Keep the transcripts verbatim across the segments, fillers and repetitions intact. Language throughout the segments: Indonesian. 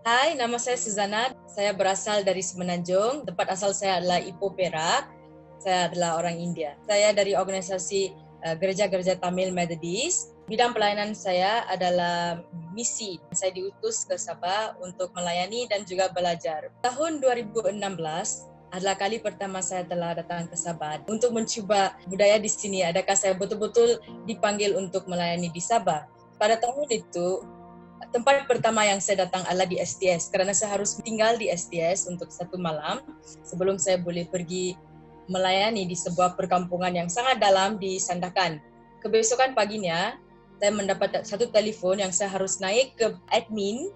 Hai, nama saya Suzana. Saya berasal dari Semenanjung. Tempat asal saya adalah Ipoh, Perak. Saya adalah orang India. Saya dari organisasi uh, Gereja-Gereja Tamil Methodist. Bidang pelayanan saya adalah misi. Saya diutus ke Sabah untuk melayani dan juga belajar. Tahun dua ribu enam belas adalah kali pertama saya telah datang ke Sabah untuk mencuba budaya di sini. Adakah saya betul-betul dipanggil untuk melayani di Sabah? Pada tahun itu, tempat pertama yang saya datang adalah di S T S kerana saya harus tinggal di S T S untuk satu malam sebelum saya boleh pergi melayani di sebuah perkampungan yang sangat dalam di Sandakan. Kebesokan paginya, saya mendapat satu telefon yang saya harus naik ke admin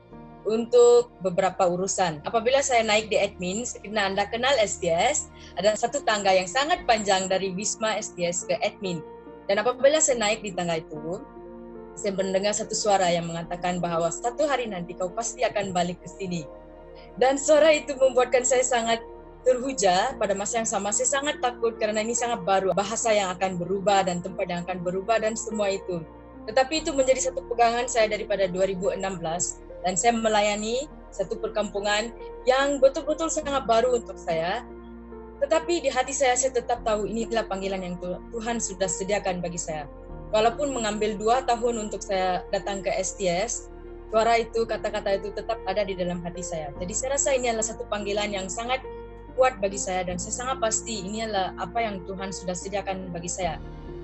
untuk beberapa urusan. Apabila saya naik di admin, karena anda kenal S T S, ada satu tangga yang sangat panjang dari Wisma S T S ke admin. Dan apabila saya naik di tangga itu, saya mendengar satu suara yang mengatakan bahawa satu hari nanti kau pasti akan balik ke sini. Dan suara itu membuatkan saya sangat terhuja. Pada masa yang sama saya sangat takut kerana ini sangat baru. Bahasa yang akan berubah dan tempat yang akan berubah dan semua itu. Tetapi itu menjadi satu pegangan saya daripada dua ribu enam belas dan saya melayani satu perkampungan yang betul-betul sangat baru untuk saya. Tetapi di hati saya, saya tetap tahu inilah panggilan yang Tuhan sudah sediakan bagi saya. Walaupun mengambil dua tahun untuk saya datang ke S T S, suara itu, kata-kata itu tetap ada di dalam hati saya. Jadi saya rasa ini adalah satu panggilan yang sangat kuat bagi saya dan saya sangat pasti ini adalah apa yang Tuhan sudah sediakan bagi saya.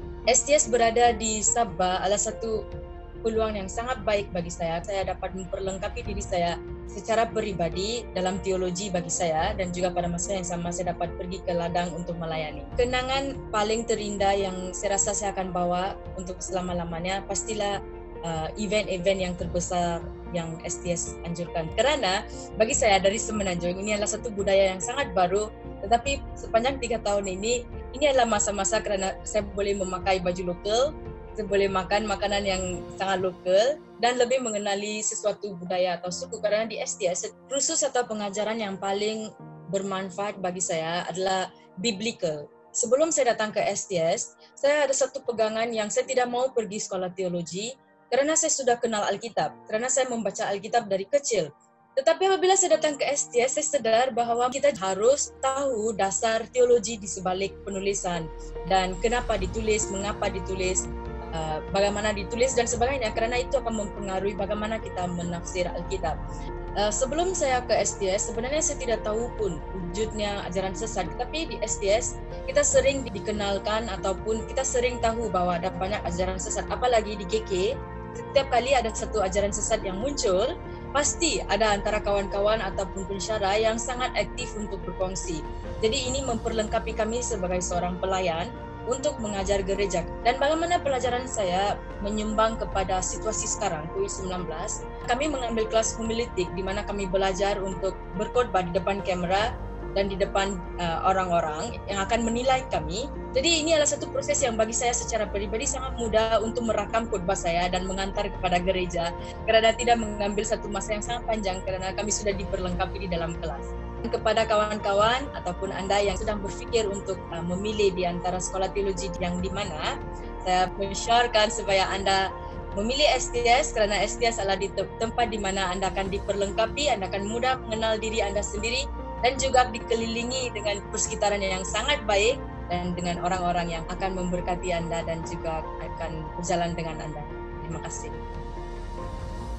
S T S berada di Sabah adalah satu peluang yang sangat baik bagi saya. Saya dapat memperlengkapi diri saya secara pribadi dalam teologi bagi saya dan juga pada masa yang sama saya dapat pergi ke ladang untuk melayani. Kenangan paling terindah yang saya rasa saya akan bawa untuk selama-lamanya pastilah uh, event-event yang terbesar yang S T S anjurkan. Kerana bagi saya dari Semenanjung ini adalah satu budaya yang sangat baru, tetapi sepanjang tiga tahun ini, ini adalah masa-masa kerana saya boleh memakai baju lokal, saya boleh makan makanan yang sangat lokal dan lebih mengenali sesuatu budaya atau suku. Kerana di S T S, kursus atau pengajaran yang paling bermanfaat bagi saya adalah biblical. Sebelum saya datang ke S T S, saya ada satu pegangan yang saya tidak mau pergi sekolah teologi kerana saya sudah kenal Alkitab, kerana saya membaca Alkitab dari kecil. Tetapi apabila saya datang ke S T S, saya sedar bahawa kita harus tahu dasar teologi di sebalik penulisan dan kenapa ditulis, mengapa ditulis, Uh, bagaimana ditulis dan sebagainya, kerana itu akan mempengaruhi bagaimana kita menafsir Alkitab. Uh, sebelum saya ke S T S, sebenarnya saya tidak tahu pun wujudnya ajaran sesat, tetapi di S T S kita sering dikenalkan ataupun kita sering tahu bahawa ada banyak ajaran sesat. Apalagi di G K, setiap kali ada satu ajaran sesat yang muncul, pasti ada antara kawan-kawan ataupun pensyarah yang sangat aktif untuk berkongsi. Jadi ini memperlengkapi kami sebagai seorang pelayan untuk mengajar gereja. Dan bagaimana pelajaran saya menyumbang kepada situasi sekarang, covid sembilan belas, kami mengambil kelas homiletik di mana kami belajar untuk berkhotbah di depan kamera dan di depan uh, orang-orang yang akan menilai kami. Jadi ini adalah satu proses yang bagi saya secara pribadi sangat mudah untuk merakam khotbah saya dan mengantar kepada gereja kerana tidak mengambil satu masa yang sangat panjang kerana kami sudah diperlengkapi di dalam kelas. Kepada kawan-kawan ataupun anda yang sedang berfikir untuk uh, memilih di antara sekolah teologi yang di mana, saya mensyaratkan supaya anda memilih S T S kerana S T S adalah di tempat di mana anda akan diperlengkapi, anda akan mudah mengenal diri anda sendiri dan juga dikelilingi dengan persekitaran yang sangat baik dan dengan orang-orang yang akan memberkati anda dan juga akan berjalan dengan anda. Terima kasih.